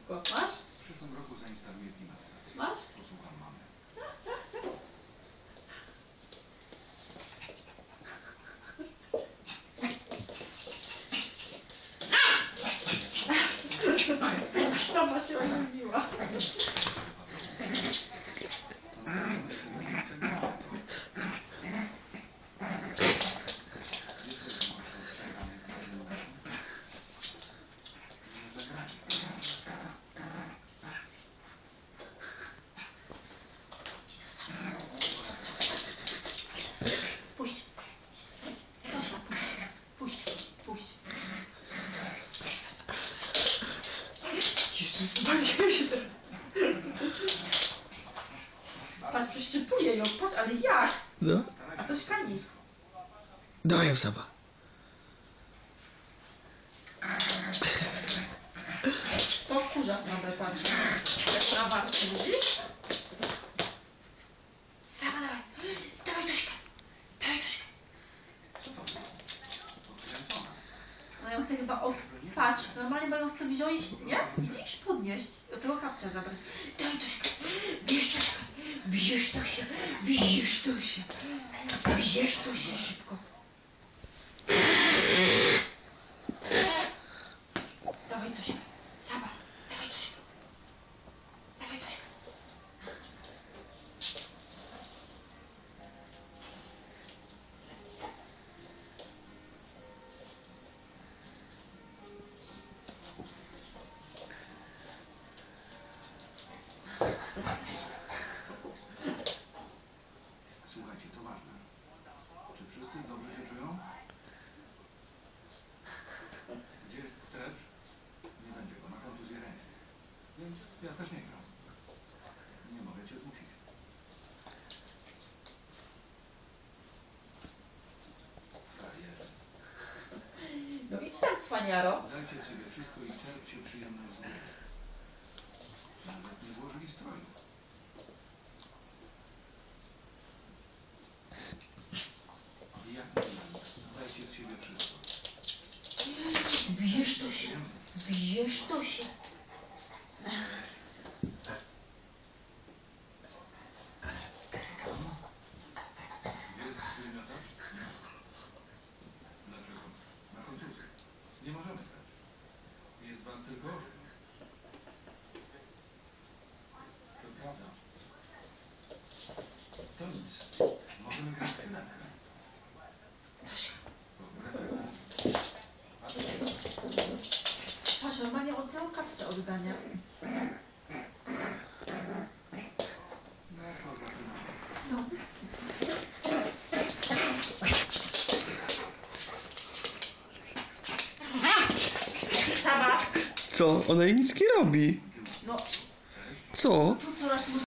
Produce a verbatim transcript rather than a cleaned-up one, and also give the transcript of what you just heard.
szybko. Masz? W przyszłym roku zainstaluję klimatyzację. Masz? Posłucham mamy. Aż sama się ożywiła. Puść. Tosia, puść. Puść. Puść. Patrz, przyszczypuje ją, patrz, ale jak? No. A Tośka nic. Dawaj ją sama. To wkurza sobie, patrz. Jak prawa, widzisz? Sama dawaj. Dawaj Tośka. Dawaj Tośka. No ją chcę chyba, o, patrz, normalnie bo ją chcę wziąć, nie? Widzisz? Podnieść. Do tego kapcia zabrać. Dawaj Tośka. Bierz Tośka. Bierz to się. Bierz to się. Bierz to się szybko. Dawaj Tośka. Sama. Dawaj Tośka. Dawaj Tośka. Słuchajcie, to ważne. Czy wszyscy dobrze się czują? Gdzie jest stretch? Nie będzie go, ma kontuzję ręki. Więc ja też nie gram. Nie mogę cię zmusić. Frajerze. No idź tam, cwaniaro. Dajcie sobie wszystko i czerpcie przyjemność z gry. Nawet nie włożyli stroju. I jak nie znam? Dajcie z siebie wszystko. Bierz to się. Bierz to się. Jest swój miotaż? Nie. Dlaczego? Na kontuzję. Nie możemy grać. Jest was tylko osiem. To prawda. To nic. Możemy grać w chwileczkę. Tosia. Patrzcie. Patrz, normalnie od całą kapcia oddania. No to zaczynamy. No, Sama. Co? Ona jej nic nie robi. No, Co? tu coraz